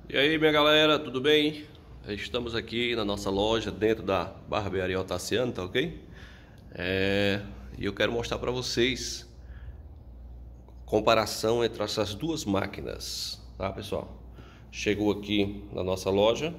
E aí, minha galera, tudo bem? Estamos aqui na nossa loja dentro da barbearia Otaciano, tá ok? E eu quero mostrar para vocês comparação entre essas duas máquinas, tá, pessoal? Chegou aqui na nossa loja,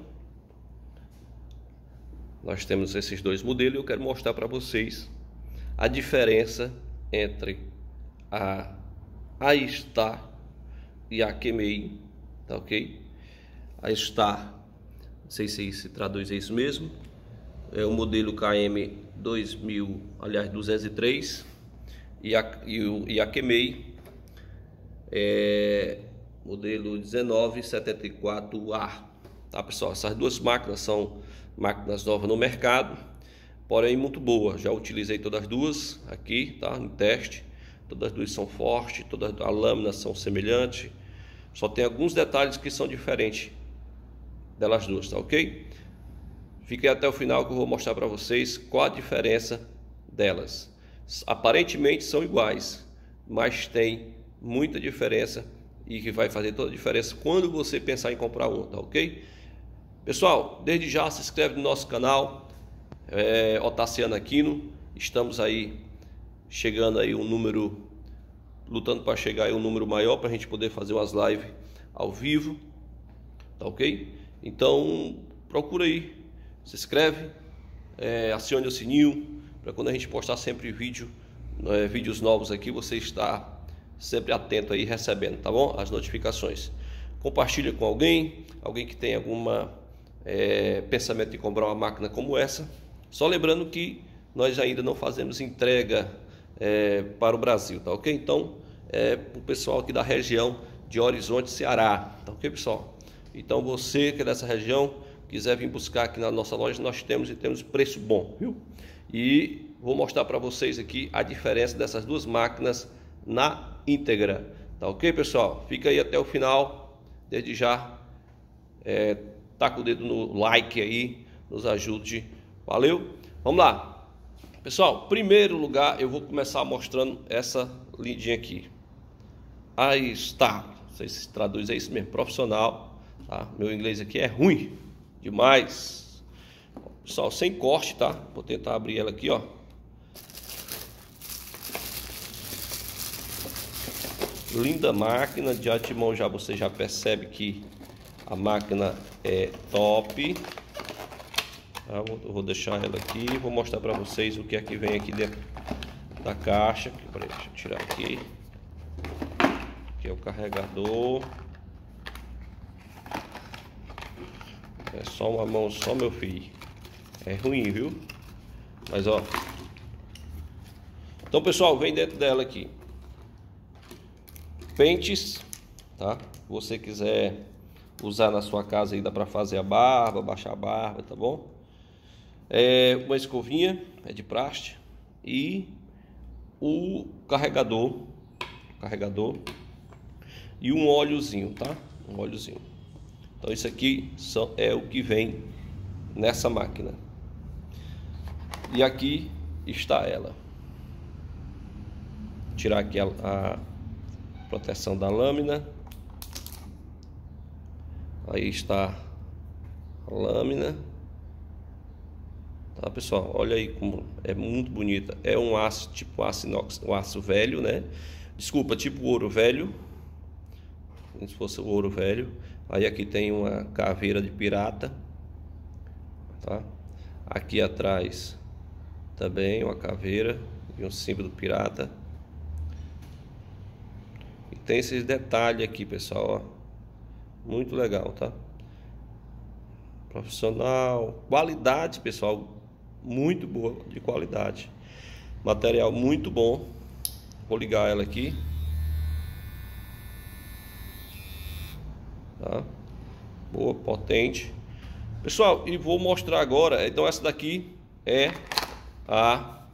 nós temos esses dois modelos e eu quero mostrar para vocês a diferença entre a Aistar e a Kemei, tá ok? A Star, não sei se traduz isso mesmo, é o modelo KM 203 e a Kemei é modelo 1974A, tá, pessoal? Essas duas máquinas são máquinas novas no mercado, porém muito boas. Já utilizei todas as duas aqui, tá, em teste. Todas as duas são fortes, todas as lâminas são semelhantes, só tem alguns detalhes que são diferentes delas duas, tá ok? Fiquem até o final que eu vou mostrar para vocês qual a diferença delas. Aparentemente são iguais, mas tem muita diferença e que vai fazer toda a diferença quando você pensar em comprar um, tá ok? Pessoal, desde já se inscreve no nosso canal, Otaciano Aquino. Estamos aí chegando aí um número, lutando para chegar aí um número maior para a gente poder fazer umas lives ao vivo, tá ok? Então procura aí, se inscreve, acione o sininho para quando a gente postar sempre vídeos novos aqui, você está sempre atento aí, recebendo, tá bom? As notificações. Compartilha com alguém que tem alguma pensamento de comprar uma máquina como essa. Só lembrando que nós ainda não fazemos entrega para o Brasil, tá ok? Então o pessoal aqui da região de Horizonte, Ceará, tá ok, pessoal? Então você que é dessa região, quiser vir buscar aqui na nossa loja, nós temos preço bom, viu? E vou mostrar para vocês aqui a diferença dessas duas máquinas na íntegra, tá ok, pessoal? Fica aí até o final. Desde já taca o dedo no like aí, nos ajude, valeu? Vamos lá, pessoal. Primeiro lugar, eu vou começar mostrando essa lindinha aqui. Aí está, não sei se traduz, é isso mesmo, profissional. Tá? Meu inglês aqui é ruim demais, pessoal, sem corte, tá? Vou tentar abrir ela aqui, ó. Linda máquina, de antemão já você já percebe que a máquina é top. Tá? Eu vou deixar ela aqui e vou mostrar para vocês o que é que vem aqui dentro da caixa. Peraí, deixa eu tirar aqui. Aqui é o carregador. É só uma mão só, meu filho. É ruim, viu? Mas ó. Então, pessoal, vem dentro dela aqui pentes, tá? Se você quiser usar na sua casa aí, dá pra fazer a barba, baixar a barba, tá bom? Uma escovinha, é de praxe. E o carregador e um óleozinho, tá? Um óleozinho. Então isso aqui é o que vem nessa máquina. E aqui está ela. Vou tirar aqui a proteção da lâmina. Aí está a lâmina. Tá, pessoal? Olha aí como é muito bonita. É um aço tipo aço inox, um aço velho, né? Desculpa, tipo ouro velho. Como se fosse o ouro velho. Aí aqui tem uma caveira de pirata, tá? Aqui atrás também uma caveira e um símbolo do pirata. E tem esses detalhes aqui, pessoal, ó. Muito legal, tá? Profissional, qualidade, pessoal, muito boa, de qualidade. Material muito bom. Vou ligar ela aqui. Tá? Boa, potente, pessoal. E vou mostrar agora. Então essa daqui é a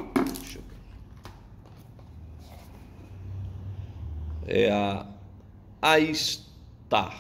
Aistar.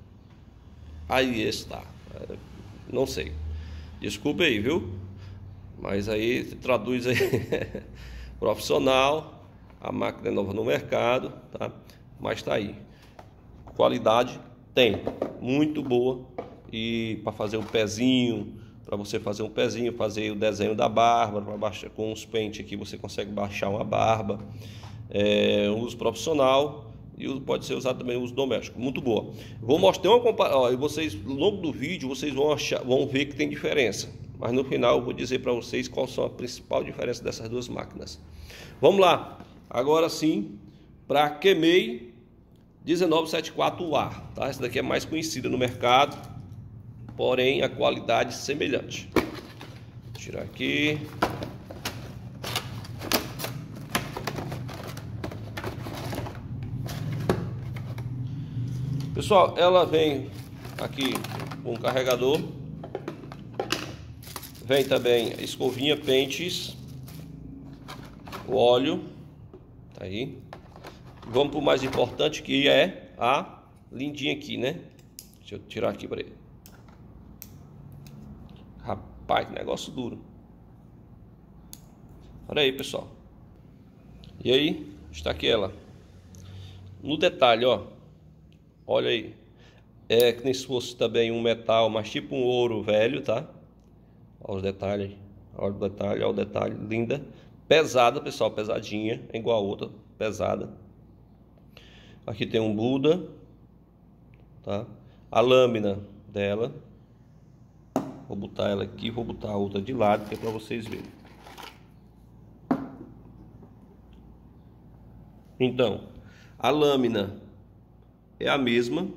Não sei, desculpe aí, viu? Mas aí traduz aí. Profissional. A máquina é nova no mercado, tá? Mas tá aí. Qualidade tem. muito boa. E para fazer um pezinho, para você fazer um pezinho, fazer o desenho da barba, para baixar com os pentes aqui você consegue baixar uma barba. Uso profissional e pode ser usado também uso doméstico. Muito boa. Vou mostrar uma comparação. E vocês, ao longo do vídeo, vocês vão ver que tem diferença. Mas no final eu vou dizer para vocês qual são a principal diferença dessas duas máquinas. Vamos lá. Agora sim, para Kemei 1974A, tá? Essa daqui é mais conhecida no mercado, porém a qualidade semelhante. Vou tirar aqui. Pessoal, ela vem aqui com um carregador, vem também escovinha, pentes, o óleo, tá aí. Vamos para o mais importante, que é a lindinha aqui, né? Deixa eu tirar aqui para ele. Rapaz, que negócio duro. Olha aí, pessoal. E aí, está aqui ela. No detalhe, ó. Olha aí. É que nem se fosse também um metal, mas tipo um ouro velho, tá? Olha os detalhes. Olha o detalhe, olha o detalhe. Linda. Pesada, pessoal, pesadinha. É igual a outra, pesada. Aqui tem um Buda, tá? A lâmina dela. Vou botar ela aqui, vou botar a outra de lado, que é para vocês verem. Então, a lâmina é a mesma.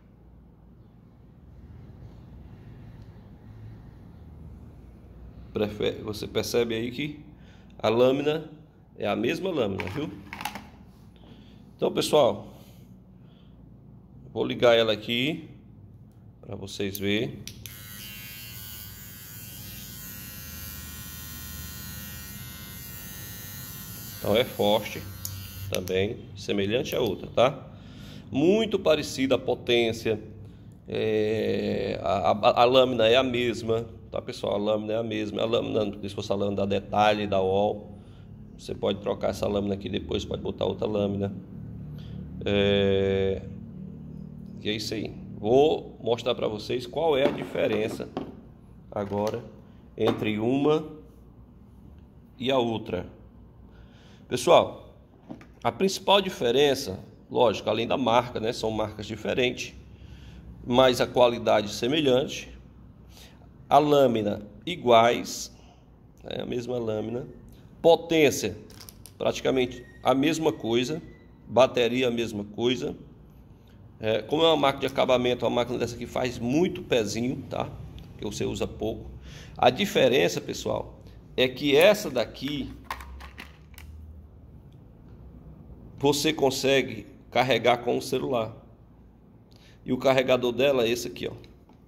Você percebe aí que a lâmina é a mesma lâmina, viu? Então, pessoal, vou ligar ela aqui para vocês verem. Então é forte também, semelhante à outra, tá? Muito parecida a potência, a lâmina é a mesma, tá, pessoal? A lâmina é a mesma, a lâmina, se fosse a lâmina da Detalhe, da UOL, você pode trocar essa lâmina aqui depois, pode botar outra lâmina. E é isso aí. Vou mostrar para vocês qual é a diferença agora entre uma e a outra. Pessoal, a principal diferença, lógico, além da marca, né, são marcas diferentes, mas a qualidade semelhante, a lâmina iguais, a mesma lâmina, potência praticamente a mesma coisa, bateria a mesma coisa. Como é uma máquina de acabamento, uma máquina dessa aqui faz muito pezinho, tá? Que você usa pouco. A diferença, pessoal, é que essa daqui você consegue carregar com o celular. E o carregador dela é esse aqui, ó.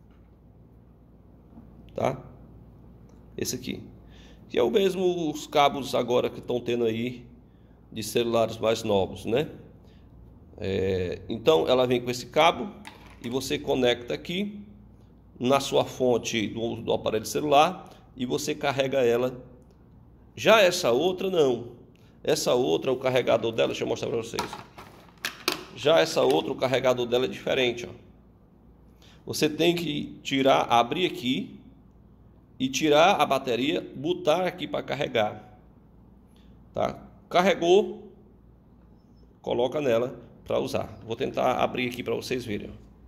Tá? Esse aqui. Que é o mesmo os cabos agora que estão tendo aí de celulares mais novos, né? Então ela vem com esse cabo e você conecta aqui na sua fonte do aparelho celular e você carrega ela. Já essa outra não. Essa outra, o carregador dela, deixa eu mostrar para vocês. Já essa outra, o carregador dela é diferente, ó. Você tem que tirar, abrir aqui e tirar a bateria, botar aqui para carregar, tá? Carregou, coloca nela para usar. Vou tentar abrir aqui para vocês verem.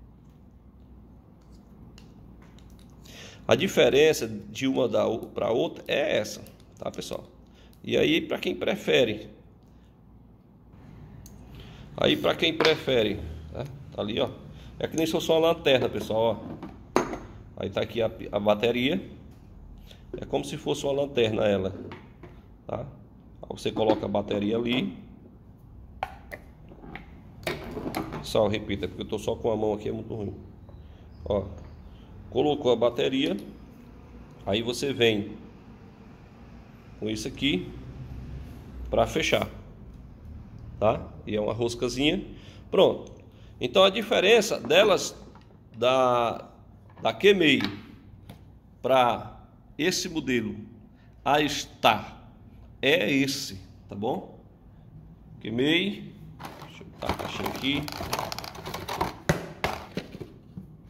A diferença de uma para outra é essa, tá, pessoal? E aí, para quem prefere, tá? Tá ali, ó. É que nem se fosse uma lanterna, pessoal, ó. Aí tá aqui a bateria. É como se fosse uma lanterna ela, tá? Aí você coloca a bateria ali. Só repita, porque eu tô só com a mão aqui, é muito ruim. Ó, colocou a bateria. Aí você vem com isso aqui para fechar, tá? E é uma roscazinha. Pronto. Então a diferença delas da Kemei para esse modelo a Star é esse, tá bom? Kemei, deixa eu botar a caixinha aqui.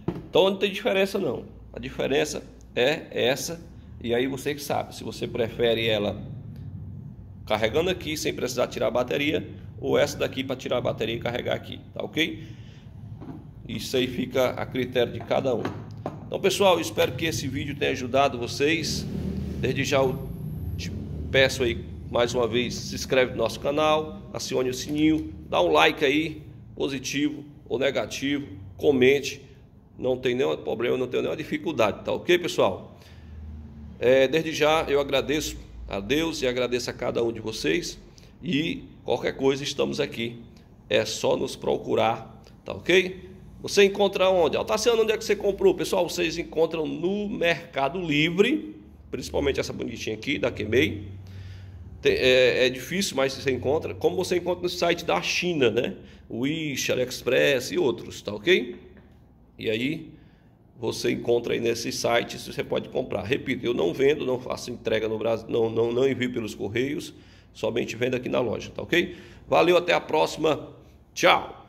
Então não tem diferença não. A diferença é essa, e aí você que sabe, se você prefere ela carregando aqui sem precisar tirar a bateria, ou essa daqui para tirar a bateria e carregar aqui, tá ok? Isso aí fica a critério de cada um. Então pessoal, espero que esse vídeo tenha ajudado vocês. Desde já eu te peço aí mais uma vez, se inscreve no nosso canal, acione o sininho, dá um like aí, positivo ou negativo, comente, não tem nenhum problema, não tem nenhuma dificuldade, tá ok pessoal? Desde já eu agradeço a Deus e agradeço a cada um de vocês, e qualquer coisa estamos aqui, é só nos procurar, tá ok? Você encontra onde? Tassiano, onde é que você comprou? Pessoal, vocês encontram no Mercado Livre, principalmente essa bonitinha aqui, da Queimei. É difícil, mas você encontra. Como você encontra no site da China, né? Wish, AliExpress e outros, tá ok? E aí você encontra aí nesses sites, você pode comprar. Repito, eu não vendo, não faço entrega no Brasil, não envio pelos correios, somente vendo aqui na loja, tá ok? Valeu, até a próxima. Tchau!